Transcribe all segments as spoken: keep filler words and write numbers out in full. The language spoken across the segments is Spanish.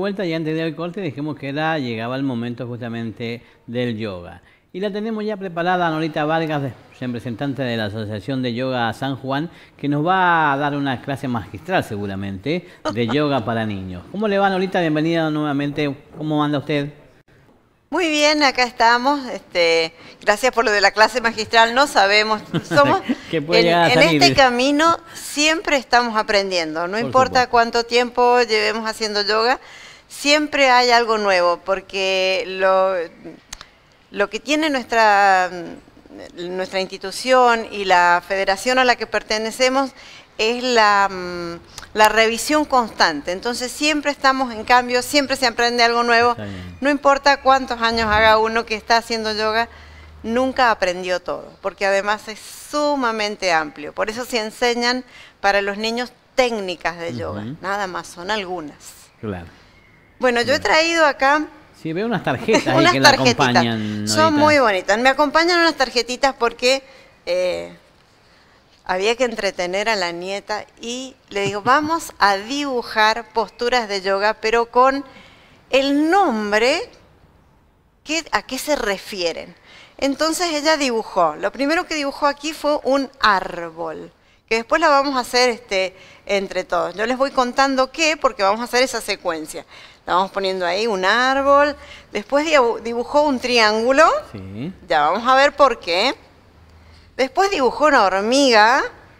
vuelta y antes de ir al corte dijimos que era, llegaba el momento justamente del yoga. Y la tenemos ya preparada Norita Vargas, representante de la Asociación de Yoga San Juan, que nos va a dar una clase magistral seguramente de yoga para niños. ¿Cómo le va, Norita? Bienvenida nuevamente. ¿Cómo anda usted? Muy bien, acá estamos. Este, gracias por lo de la clase magistral. No sabemos, somos en, en este camino siempre estamos aprendiendo. No por importa supuesto. cuánto tiempo llevemos haciendo yoga, siempre hay algo nuevo, porque lo, lo que tiene nuestra, nuestra institución y la federación a la que pertenecemos es la, la revisión constante. Entonces siempre estamos en cambio, siempre se aprende algo nuevo. No importa cuántos años haga uno que está haciendo yoga, nunca aprendió todo, porque además es sumamente amplio. Por eso se enseñan para los niños técnicas de yoga, uh-huh. nada más, son algunas. Claro. Bueno, yo he traído acá... Sí, veo unas tarjetas ahí que la acompañan. Son muy bonitas. Me acompañan unas tarjetitas porque... Eh, había que entretener a la nieta y le digo, vamos a dibujar posturas de yoga, pero con el nombre que, a qué se refieren. Entonces ella dibujó, lo primero que dibujó aquí fue un árbol, que después la vamos a hacer este, entre todos. Yo les voy contando qué, porque vamos a hacer esa secuencia. La vamos poniendo ahí, un árbol, después dibujó un triángulo, sí. Ya vamos a ver por qué. Después dibujó una hormiga,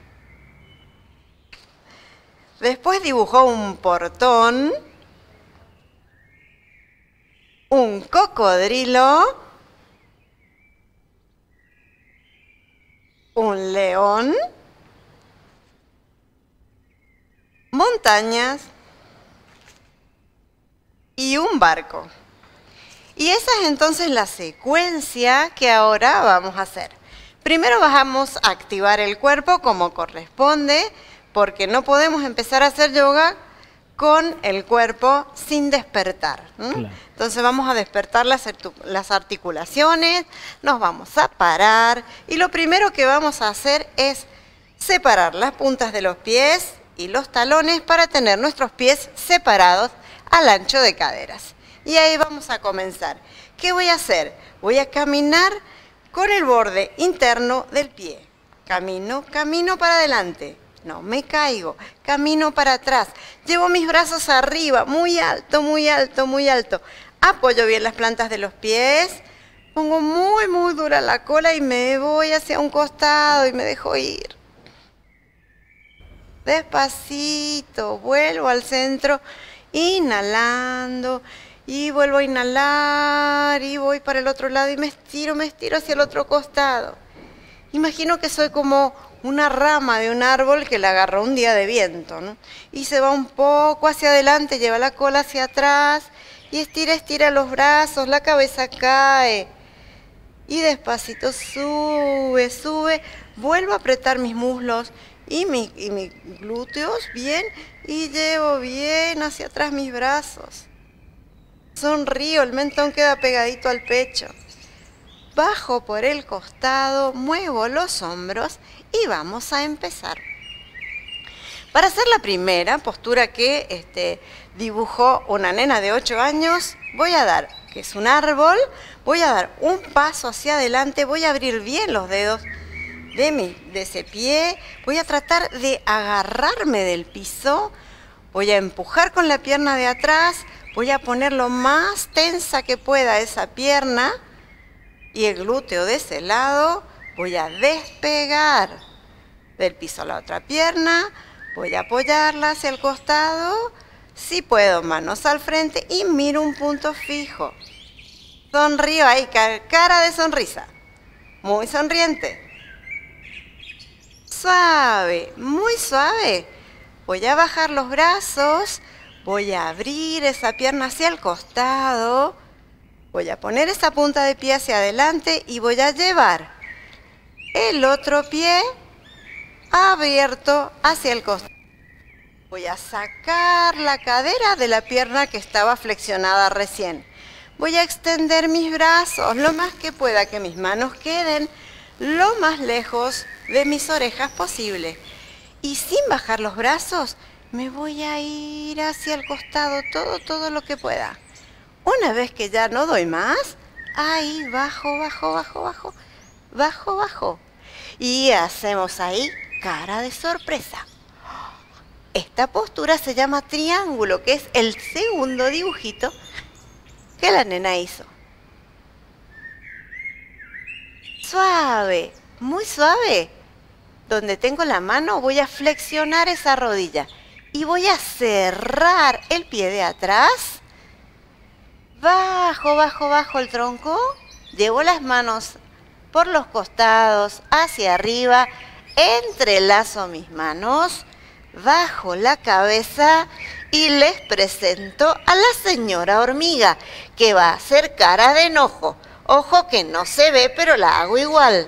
después dibujó un portón, un cocodrilo, un león, montañas y un barco. Y esa es entonces la secuencia que ahora vamos a hacer. Primero vamos a activar el cuerpo como corresponde, porque no podemos empezar a hacer yoga con el cuerpo sin despertar. ¿Mm? Claro. Entonces vamos a despertar las, las articulaciones, nos vamos a parar y lo primero que vamos a hacer es separar las puntas de los pies y los talones para tener nuestros pies separados al ancho de caderas. Y ahí vamos a comenzar. ¿Qué voy a hacer? Voy a caminar con el borde interno del pie. Camino, camino para adelante. No me caigo. Camino para atrás. Llevo mis brazos arriba, muy alto, muy alto, muy alto. Apoyo bien las plantas de los pies. Pongo muy, muy dura la cola y me voy hacia un costado y me dejo ir. Despacito, vuelvo al centro, inhalando. Y vuelvo a inhalar y voy para el otro lado y me estiro, me estiro hacia el otro costado. Imagino que soy como una rama de un árbol que le agarró un día de viento, ¿no? Y se va un poco hacia adelante, lleva la cola hacia atrás y estira, estira los brazos, la cabeza cae. Y despacito sube, sube, vuelvo a apretar mis muslos y, mi, y mis glúteos bien y llevo bien hacia atrás mis brazos. Sonrío, el mentón queda pegadito al pecho. Bajo por el costado, muevo los hombros y vamos a empezar. Para hacer la primera postura que este, dibujó una nena de ocho años, voy a dar, que es un árbol, voy a dar un paso hacia adelante, voy a abrir bien los dedos de, mi, de ese pie, voy a tratar de agarrarme del piso, voy a empujar con la pierna de atrás, voy a poner lo más tensa que pueda esa pierna y el glúteo de ese lado. Voy a despegar del piso la otra pierna. Voy a apoyarla hacia el costado. Si puedo, manos al frente y miro un punto fijo. Sonrío ahí, cara de sonrisa. Muy sonriente. Suave, muy suave. Voy a bajar los brazos. Voy a abrir esa pierna hacia el costado, voy a poner esa punta de pie hacia adelante y voy a llevar el otro pie abierto hacia el costado. Voy a sacar la cadera de la pierna que estaba flexionada recién. Voy a extender mis brazos lo más que pueda, que mis manos queden lo más lejos de mis orejas posible. Y sin bajar los brazos, me voy a ir hacia el costado todo, todo lo que pueda. Una vez que ya no doy más, ahí bajo, bajo, bajo, bajo, bajo, bajo. Y hacemos ahí cara de sorpresa. Esta postura se llama triángulo, que es el segundo dibujito que la nena hizo. Suave, muy suave. Donde tengo la mano voy a flexionar esa rodilla y voy a cerrar el pie de atrás. Bajo, bajo, bajo el tronco. Llevo las manos por los costados, hacia arriba. Entrelazo mis manos. Bajo la cabeza y les presento a la señora hormiga, que va a hacer cara de enojo. Ojo que no se ve, pero la hago igual.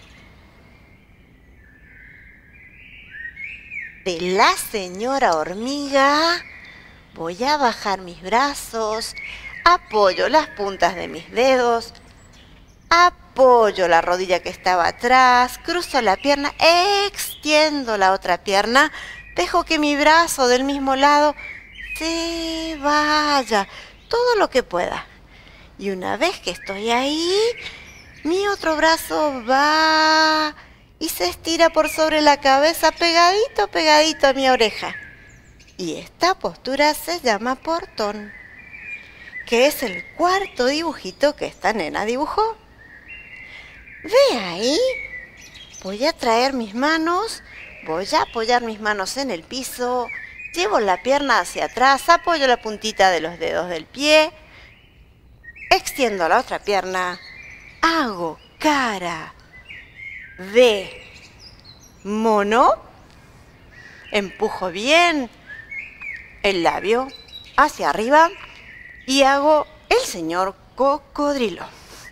De la señora hormiga voy a bajar mis brazos, apoyo las puntas de mis dedos, apoyo la rodilla que estaba atrás, cruzo la pierna, extiendo la otra pierna, dejo que mi brazo del mismo lado se vaya, todo lo que pueda. Y una vez que estoy ahí, mi otro brazo va y se estira por sobre la cabeza, pegadito, pegadito a mi oreja. Y esta postura se llama portón, que es el cuarto dibujito que esta nena dibujó. Ve ahí, voy a traer mis manos, voy a apoyar mis manos en el piso, llevo la pierna hacia atrás, apoyo la puntita de los dedos del pie, extiendo la otra pierna, hago cara de mono, empujo bien el labio hacia arriba y hago el señor cocodrilo.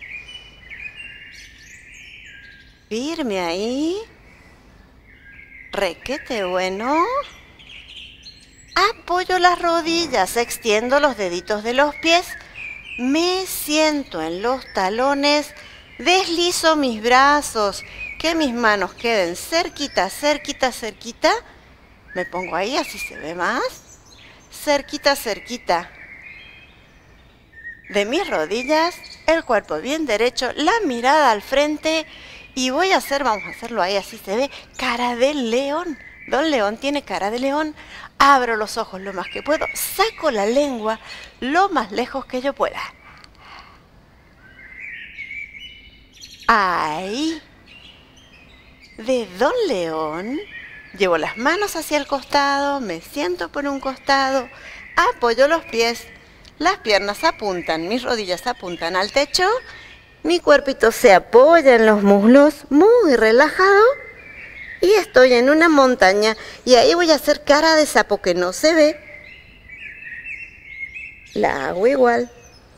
Firme ahí, requete bueno. Apoyo las rodillas, extiendo los deditos de los pies, me siento en los talones, deslizo mis brazos, que mis manos queden cerquita, cerquita, cerquita. Me pongo ahí, así se ve más. Cerquita, cerquita de mis rodillas, el cuerpo bien derecho, la mirada al frente. Y voy a hacer, vamos a hacerlo ahí, así se ve, cara de león. Don León tiene cara de león. Abro los ojos lo más que puedo, saco la lengua lo más lejos que yo pueda. Ahí, de Don León, llevo las manos hacia el costado, me siento por un costado, apoyo los pies, las piernas apuntan, mis rodillas apuntan al techo, mi cuerpito se apoya en los muslos, muy relajado, y estoy en una montaña, y ahí voy a hacer cara de sapo que no se ve. La hago igual.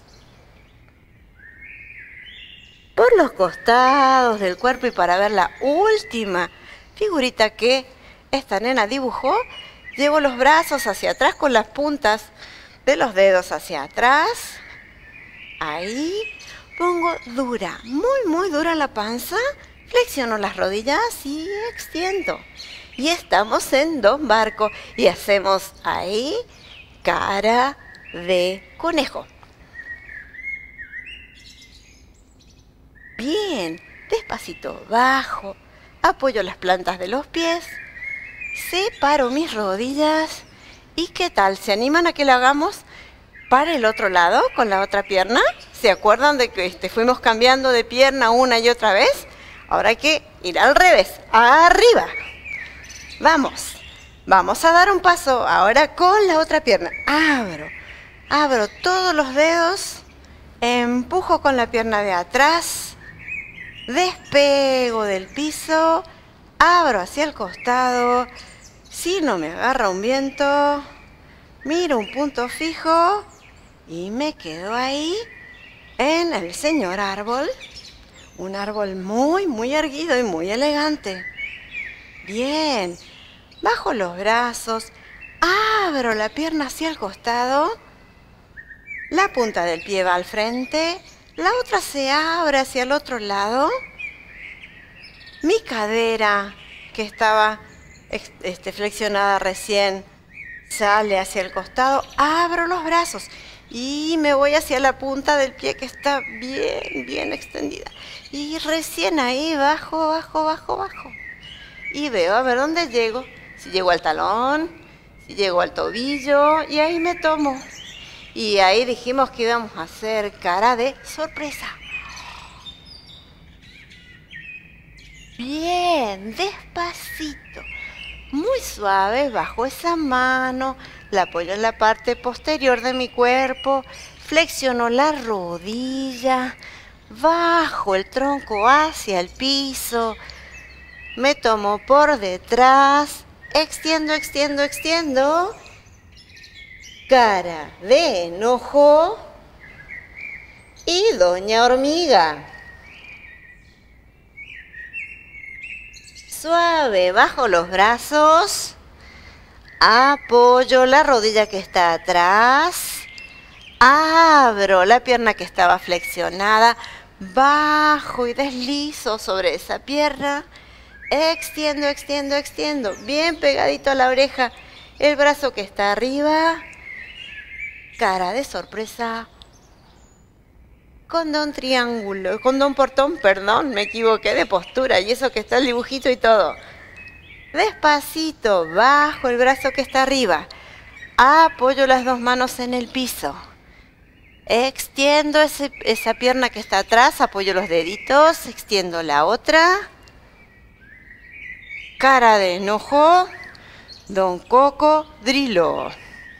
Por los costados del cuerpo y para ver la última figurita que esta nena dibujó, llevo los brazos hacia atrás con las puntas de los dedos hacia atrás. Ahí pongo dura, muy muy dura la panza. Flexiono las rodillas y extiendo. Y estamos en Don Barco y hacemos ahí cara de conejo. Bien, despacito bajo, apoyo las plantas de los pies, separo mis rodillas y ¿qué tal? ¿Se animan a que lo hagamos para el otro lado con la otra pierna? ¿Se acuerdan de que este, fuimos cambiando de pierna una y otra vez? Ahora hay que ir al revés, arriba. Vamos, vamos a dar un paso ahora con la otra pierna. Abro, abro todos los dedos, empujo con la pierna de atrás, despego del piso, abro hacia el costado. Si no me agarra un viento, miro un punto fijo y me quedo ahí en el señor árbol. Un árbol muy, muy erguido y muy elegante. Bien, bajo los brazos, abro la pierna hacia el costado, la punta del pie va al frente, la otra se abre hacia el otro lado, mi cadera, que estaba este, flexionada recién, Sale hacia el costado, abro los brazos y me voy hacia la punta del pie que está bien, bien extendida. Y recién ahí bajo, bajo, bajo, bajo. Y veo a ver dónde llego. Si llego al talón, si llego al tobillo, y ahí me tomo. Y ahí dijimos que íbamos a hacer cara de sorpresa. Bien, despacito. Muy suave, bajo esa mano, la apoyo en la parte posterior de mi cuerpo, flexiono la rodilla, bajo el tronco hacia el piso, me tomo por detrás, extiendo, extiendo, extiendo, cara de enojo y doña hormiga. Suave, bajo los brazos, apoyo la rodilla que está atrás, abro la pierna que estaba flexionada, bajo y deslizo sobre esa pierna, extiendo, extiendo, extiendo, bien pegadito a la oreja, el brazo que está arriba, cara de sorpresa, condón triángulo, condón portón, perdón, me equivoqué de postura y eso que está el dibujito y todo. Despacito, bajo el brazo que está arriba, apoyo las dos manos en el piso, extiendo ese, esa pierna que está atrás, apoyo los deditos, extiendo la otra, cara de enojo, don Cocodrilo.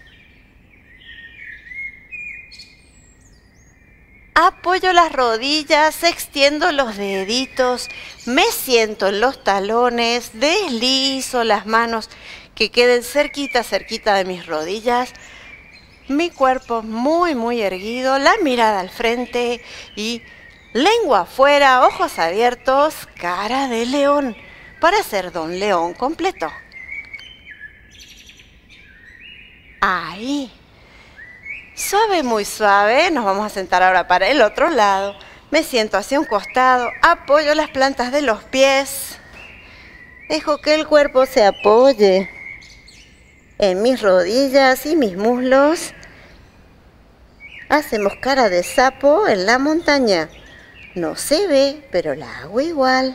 Apoyo las rodillas, extiendo los deditos, me siento en los talones, deslizo las manos que queden cerquita, cerquita de mis rodillas. Mi cuerpo muy, muy erguido, la mirada al frente y lengua afuera, ojos abiertos, cara de león, para ser don león completo. Ahí. Suave, muy suave, nos vamos a sentar ahora para el otro lado. Me siento hacia un costado, apoyo las plantas de los pies. Dejo que el cuerpo se apoye en mis rodillas y mis muslos. Hacemos cara de sapo en la montaña. No se ve, pero la hago igual.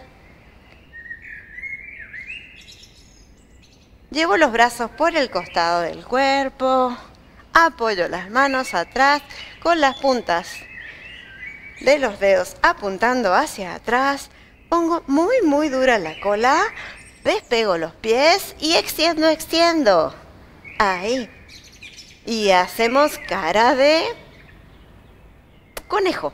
Llevo los brazos por el costado del cuerpo. Apoyo las manos atrás con las puntas de los dedos apuntando hacia atrás. Pongo muy, muy dura la cola. Despego los pies y extiendo, extiendo. Ahí. Y hacemos cara de conejo.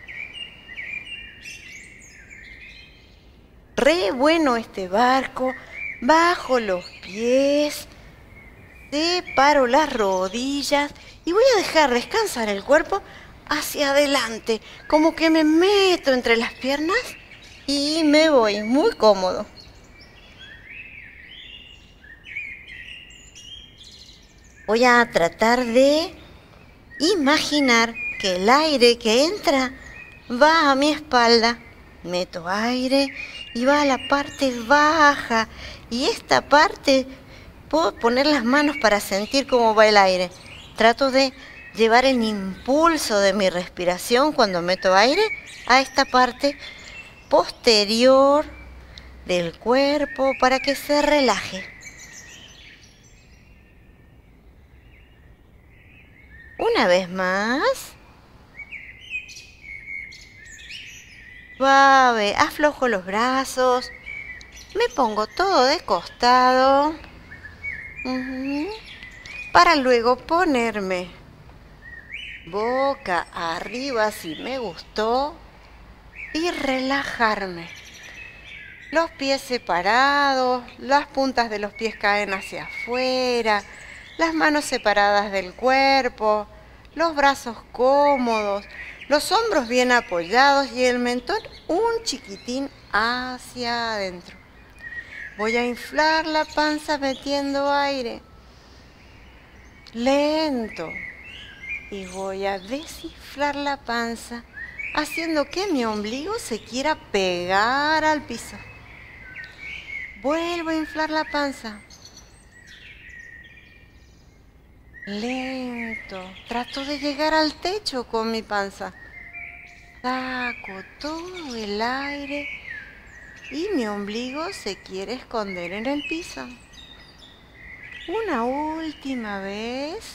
Re bueno este barco. Bajo los pies. Separo las rodillas y voy a dejar descansar el cuerpo hacia adelante, como que me meto entre las piernas y me voy muy cómodo. Voy a tratar de imaginar que el aire que entra va a mi espalda. Meto aire y va a la parte baja y esta parte puedo poner las manos para sentir cómo va el aire. Trato de llevar el impulso de mi respiración cuando meto aire a esta parte posterior del cuerpo para que se relaje. Una vez más. Suave, aflojo los brazos. Me pongo todo de costado. Uh-huh. Para luego ponerme boca arriba si me gustó y relajarme. Los pies separados, las puntas de los pies caen hacia afuera, las manos separadas del cuerpo, los brazos cómodos, los hombros bien apoyados y el mentón un chiquitín hacia adentro. Voy a inflar la panza metiendo aire, lento, y voy a desinflar la panza, haciendo que mi ombligo se quiera pegar al piso. Vuelvo a inflar la panza. Lento. Trato de llegar al techo con mi panza. Saco todo el aire y mi ombligo se quiere esconder en el piso. Una última vez.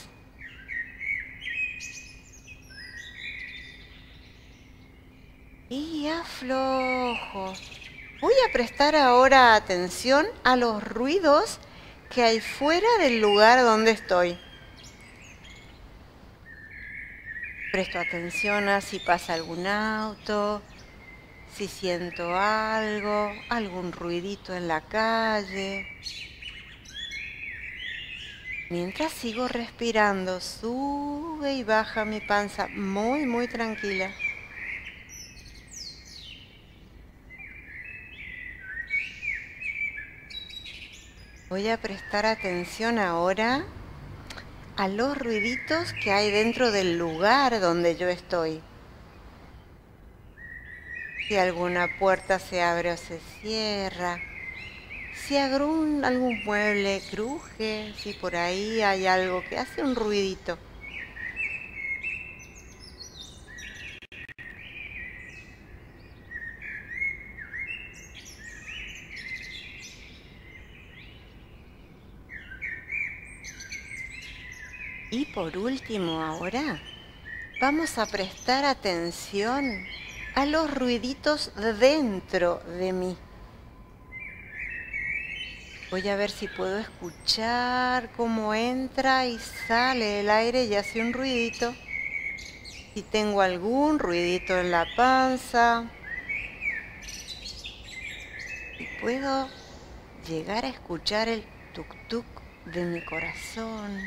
Y aflojo. Voy a prestar ahora atención a los ruidos que hay fuera del lugar donde estoy. Presto atención a si pasa algún auto, si siento algo, algún ruidito en la calle. Mientras sigo respirando, sube y baja mi panza muy, muy tranquila. Voy a prestar atención ahora a los ruiditos que hay dentro del lugar donde yo estoy. Si alguna puerta se abre o se cierra, si algún, algún mueble cruje, si por ahí hay algo que hace un ruidito. Y por último ahora, vamos a prestar atención a los ruiditos dentro de mí. Voy a ver si puedo escuchar cómo entra y sale el aire y hace un ruidito. Si tengo algún ruidito en la panza. Si puedo llegar a escuchar el tuk-tuk de mi corazón.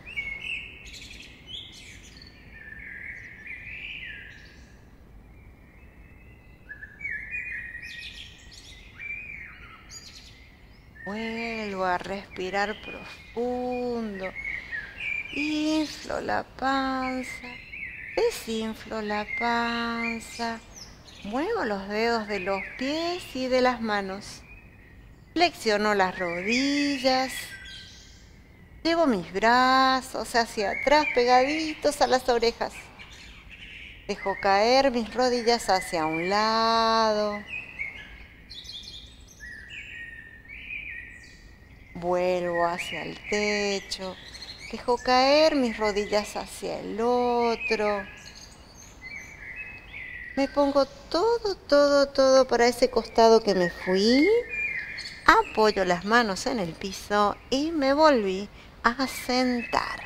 Vuelvo a respirar profundo. Inflo la panza. Desinflo la panza. Muevo los dedos de los pies y de las manos. Flexiono las rodillas. Llevo mis brazos hacia atrás pegaditos a las orejas. Dejo caer mis rodillas hacia un lado. Vuelvo hacia el techo, dejo caer mis rodillas hacia el otro. Me pongo todo, todo, todo para ese costado que me fui. Apoyo las manos en el piso y me volví a sentar.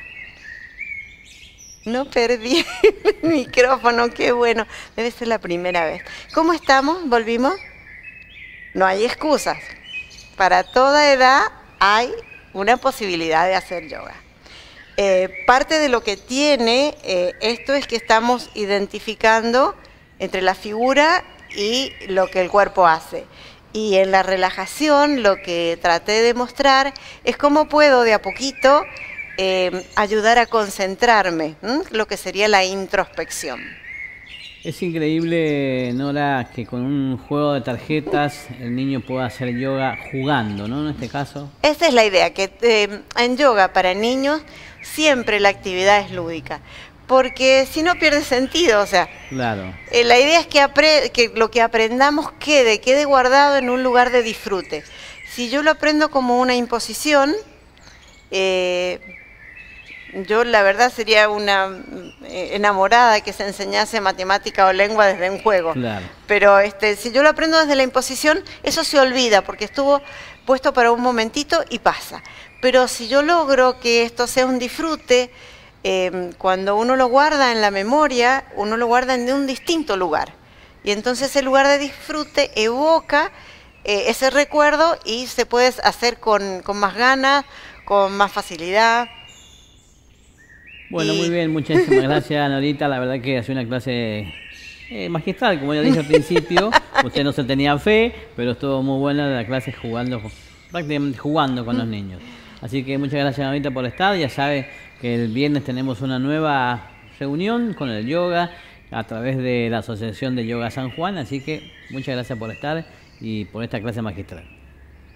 No perdí el micrófono, qué bueno. Debe ser la primera vez. ¿Cómo estamos? ¿Volvimos? No hay excusas. Para toda edad hay una posibilidad de hacer yoga. Eh, parte de lo que tiene eh, esto es que estamos identificando entre la figura y lo que el cuerpo hace. Y en la relajación lo que traté de mostrar es cómo puedo de a poquito eh, ayudar a concentrarme, ¿m? Lo que sería la introspección. Es increíble, Nora, que con un juego de tarjetas el niño pueda hacer yoga jugando, ¿no? En este caso. Esa es la idea, que eh, en yoga para niños siempre la actividad es lúdica, porque si no pierde sentido, o sea. Claro. Eh, la idea es que, apre que lo que aprendamos quede, quede guardado en un lugar de disfrute. Si yo lo aprendo como una imposición, eh, yo la verdad sería una eh, enamorada que se enseñase matemática o lengua desde un juego. Claro. Pero este, si yo lo aprendo desde la imposición, eso se olvida porque estuvo puesto para un momentito y pasa. Pero si yo logro que esto sea un disfrute, eh, cuando uno lo guarda en la memoria, uno lo guarda en un distinto lugar. Y entonces el lugar de disfrute evoca eh, ese recuerdo y se puede hacer con, con más ganas, con más facilidad. Bueno, y... muy bien, muchísimas gracias, Norita. La verdad que ha sido una clase eh, magistral, como ya dije al principio. Usted no se tenía fe, pero estuvo muy buena la clase jugando, prácticamente jugando con los niños. Así que muchas gracias, Norita, por estar. Ya sabe que el viernes tenemos una nueva reunión con el yoga a través de la Asociación de Yoga San Juan. Así que muchas gracias por estar y por esta clase magistral.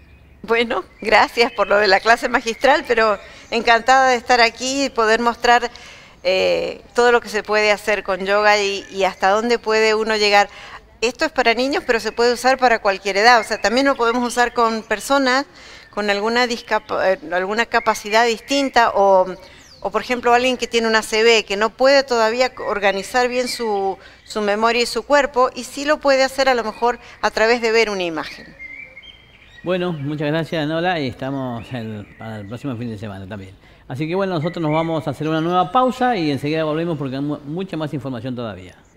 Bueno, gracias por lo de la clase magistral, pero encantada de estar aquí y poder mostrar eh, todo lo que se puede hacer con yoga y, y hasta dónde puede uno llegar. Esto es para niños, pero se puede usar para cualquier edad. O sea, también lo podemos usar con personas con alguna, discap- alguna capacidad distinta o, o, por ejemplo, alguien que tiene una A C V, que no puede todavía organizar bien su, su memoria y su cuerpo, y sí lo puede hacer a lo mejor a través de ver una imagen. Bueno, muchas gracias, Nola, y estamos el, para el próximo fin de semana también. Así que bueno, nosotros nos vamos a hacer una nueva pausa y enseguida volvemos porque hay mu- mucha más información todavía.